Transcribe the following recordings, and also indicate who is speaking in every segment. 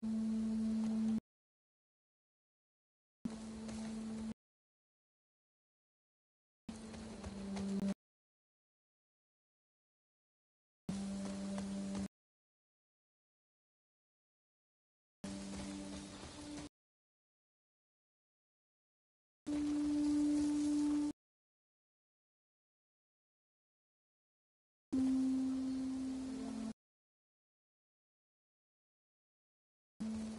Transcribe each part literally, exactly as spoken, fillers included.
Speaker 1: you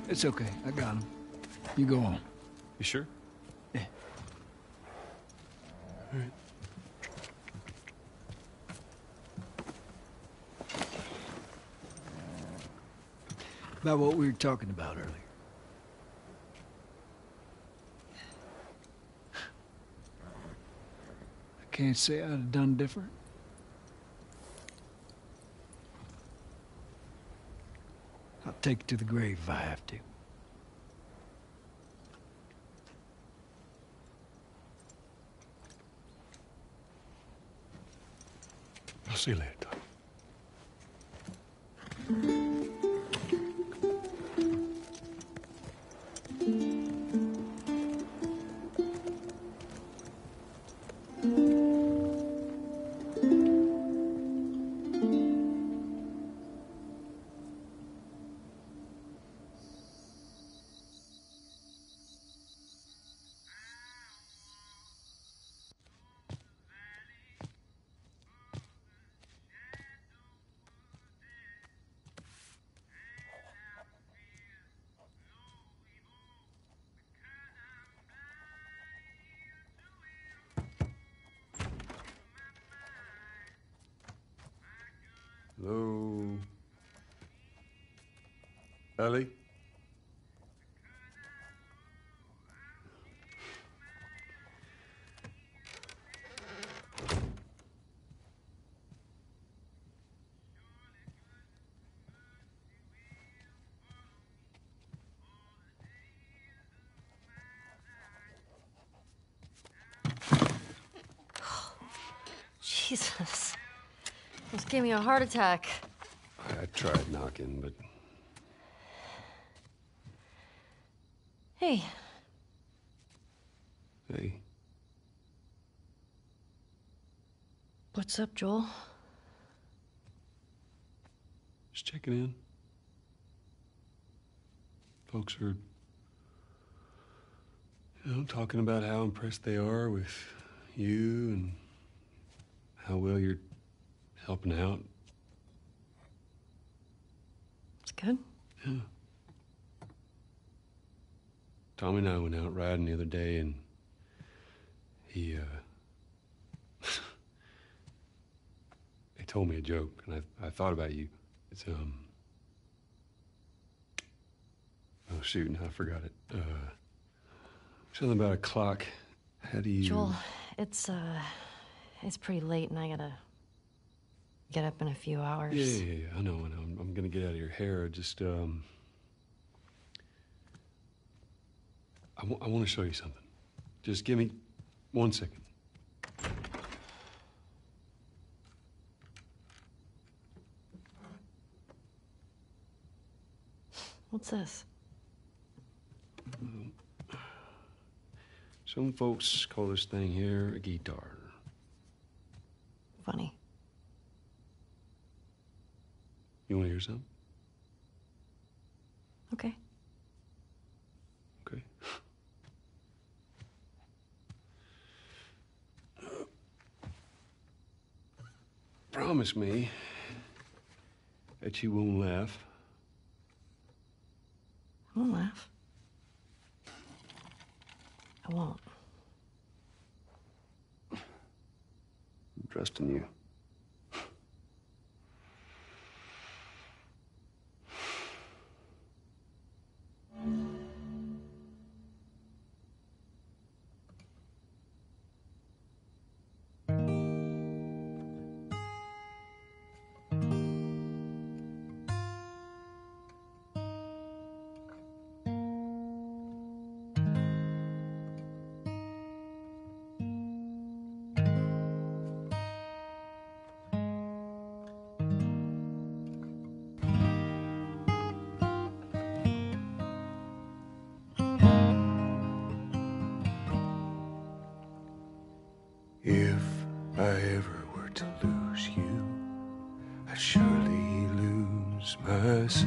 Speaker 1: It's okay. I got him. You go on.
Speaker 2: You sure?
Speaker 1: Yeah.
Speaker 2: All right.
Speaker 1: About what we were talking about earlier. I can't say I'd have done different. I'll take it to the grave if I have to.
Speaker 2: I'll see you later, Doc. Hello? Ellie?
Speaker 3: Jesus. Almost gave me a heart attack.
Speaker 2: I tried knocking, but...
Speaker 3: Hey.
Speaker 2: Hey.
Speaker 3: What's up, Joel?
Speaker 2: Just checking in. Folks are, you know, talking about how impressed they are with you and how well you're helping out.
Speaker 3: It's good.
Speaker 2: Yeah. Tommy and I went out riding the other day, and he, uh... he told me a joke, and I, I thought about you. It's, um... Oh, shoot, now I forgot it. Uh... Something about a clock. How do you...
Speaker 3: Joel, it's, uh... it's pretty late, and I gotta get up in a few hours.
Speaker 2: Yeah, yeah, yeah, I know, I know. I'm, I'm gonna get out of your hair. Just, um... I, w I want to show you something. Just give me one second.
Speaker 3: What's this?
Speaker 2: Some folks call this thing here a guitar.
Speaker 3: Funny.
Speaker 2: You want to hear something?
Speaker 3: Okay.
Speaker 2: Okay. Promise me that you won't laugh.
Speaker 3: I won't laugh. I won't.
Speaker 2: I'm trusting you. If I ever were to lose you, I'd surely lose myself.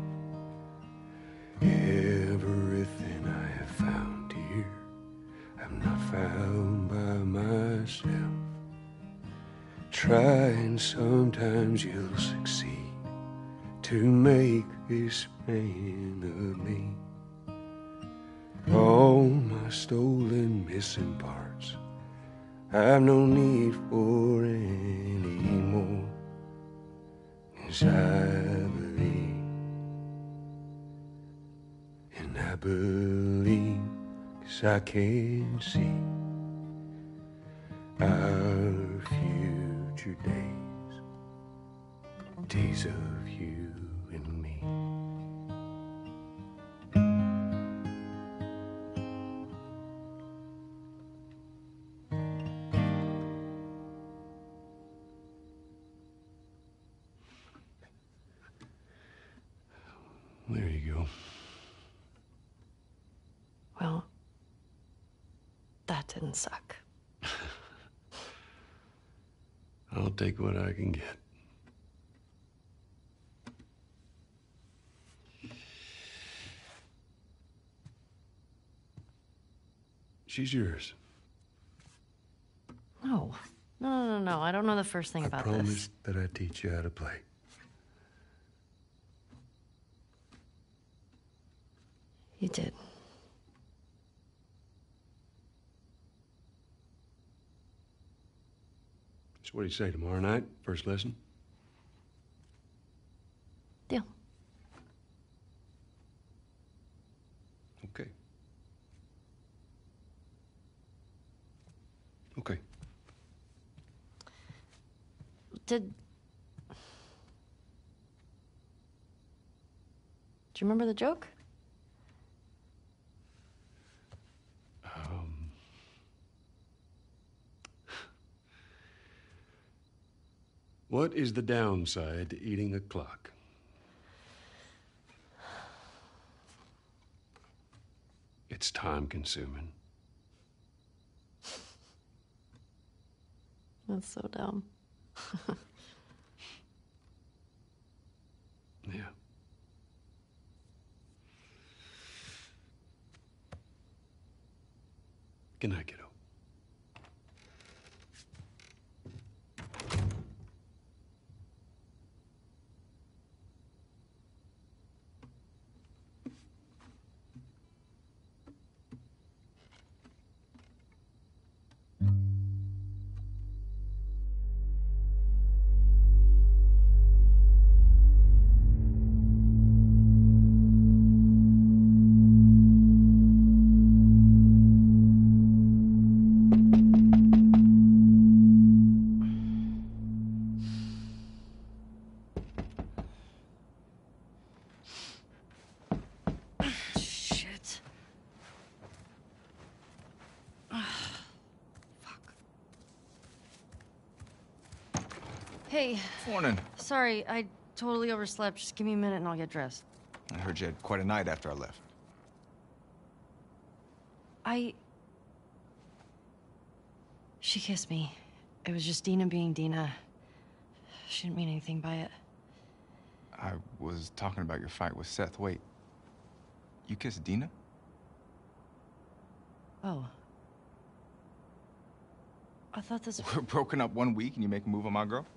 Speaker 2: Everything I have found here, I'm not found by myself. Try and sometimes you'll succeed. to make this man of me. All my stolen missing parts I've no need for anymore. 'Cause I believe, and I believe 'cause I can see our future days, days of you and me. There you go.
Speaker 3: Well, that didn't suck.
Speaker 2: I'll take what I can get. She's yours.
Speaker 3: No. No, no, no, no. I don't know the first thing
Speaker 2: I
Speaker 3: about
Speaker 2: promised
Speaker 3: this.
Speaker 2: that I'd teach you how to play.
Speaker 3: You did.
Speaker 2: So what do you say, tomorrow night, first lesson?
Speaker 3: Deal.
Speaker 2: Okay. Okay.
Speaker 3: Did... Do you remember the joke?
Speaker 2: Um... What is the downside to eating a clock? It's time consuming.
Speaker 3: That's so dumb.
Speaker 2: Yeah. Good night, kiddo.
Speaker 3: Shit. Fuck. Hey,
Speaker 4: Morning.
Speaker 3: sorry, I totally overslept. Just give me a minute and I'll get dressed.
Speaker 4: I heard you had quite a night after I left.
Speaker 3: I... She kissed me. It was just Dina being Dina. She didn't mean anything by it.
Speaker 4: I was talking about your fight with Seth. Wait, you kissed Dina?
Speaker 3: Oh. I thought this...
Speaker 4: We're broken up one week and you make a move on my girl?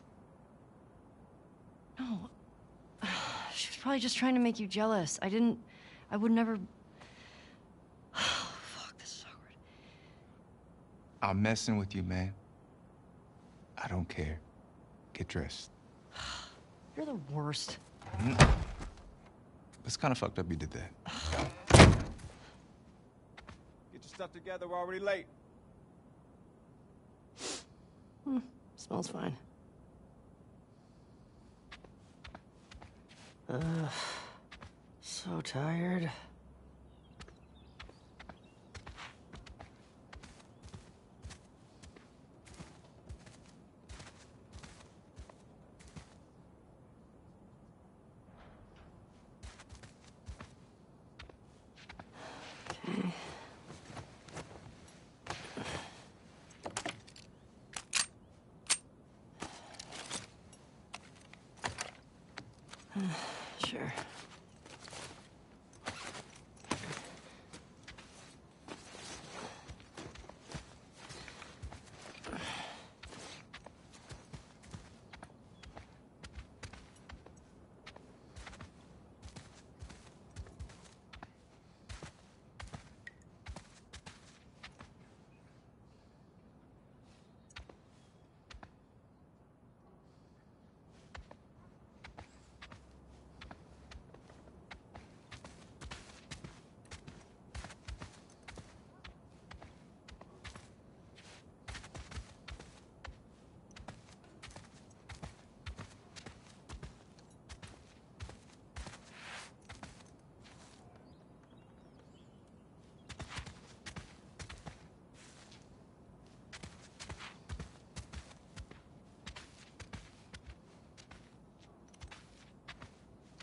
Speaker 3: No. She was probably just trying to make you jealous. I didn't... I would never... Oh, fuck, this is awkward.
Speaker 4: I'm messing with you, man. I don't care. Get dressed.
Speaker 3: You're the worst.
Speaker 4: Mm. It's kind of fucked up you did that.
Speaker 5: Get your stuff together, we're already late.
Speaker 3: Hmm, smells fine. Ugh, so tired. Okay. Sure.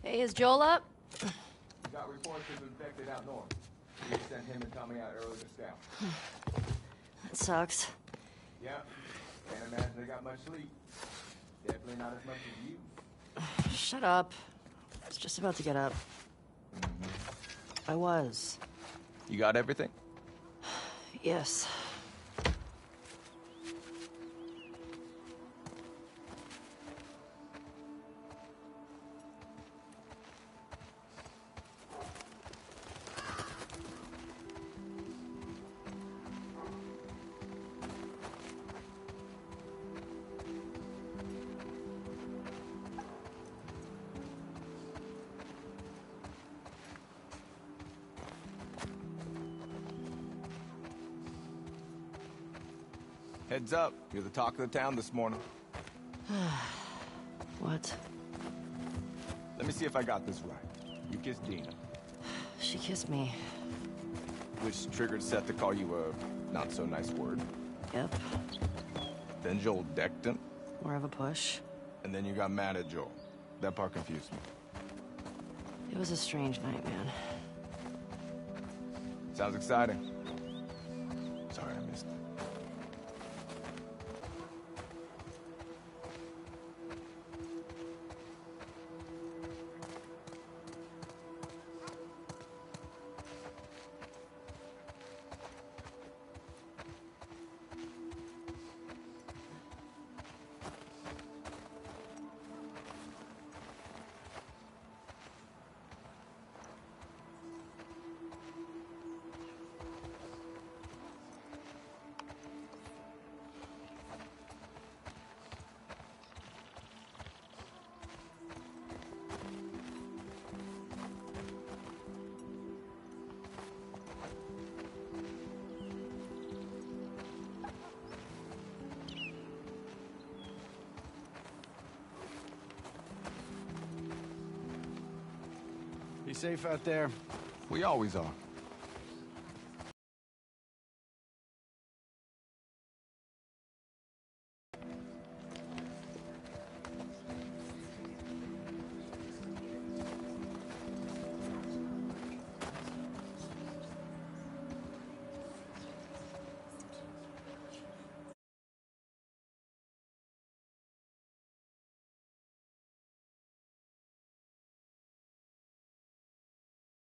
Speaker 3: Hey, is Joel up?
Speaker 5: We got reports of infected out north. We sent him and Tommy out early to scout.
Speaker 3: That sucks.
Speaker 5: Yeah. Can't imagine they got much sleep. Definitely not as much as you.
Speaker 3: Shut up. I was just about to get up. I was.
Speaker 5: You got everything?
Speaker 3: Yes.
Speaker 5: Heads up. You're the talk of the town this morning.
Speaker 3: What?
Speaker 5: Let me see if I got this right. You kissed Dina,
Speaker 3: She kissed me.
Speaker 5: which triggered Seth to call you a not-so-nice word.
Speaker 3: Yep.
Speaker 5: Then Joel decked him,
Speaker 3: More of a push.
Speaker 5: and then you got mad at Joel. That part confused me.
Speaker 3: It was a strange night, man.
Speaker 5: Sounds exciting. Sorry I missed it.
Speaker 1: Be safe out there.
Speaker 5: We always are.